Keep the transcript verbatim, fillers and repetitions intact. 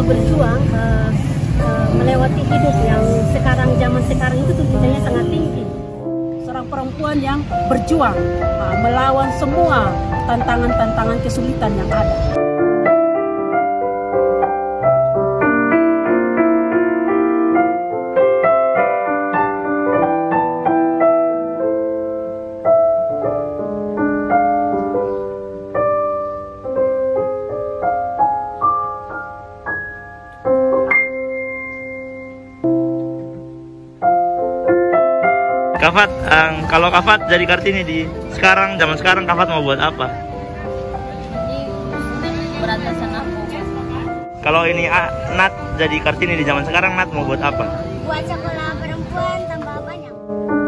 berjuang uh, uh, melewati hidup yang sekarang, zaman sekarang itu tuntutannya sangat tinggi. Seorang perempuan yang berjuang uh, melawan semua tantangan-tantangan kesulitan yang ada. Kak Fat, um, kalau Kak Fat jadi Kartini di sekarang, zaman sekarang Kak Fat mau buat apa? Ini berantasan aku. Kalau ini ah, Nat jadi Kartini di zaman sekarang, Nat mau buat apa? Buat sekolah perempuan tambah banyak.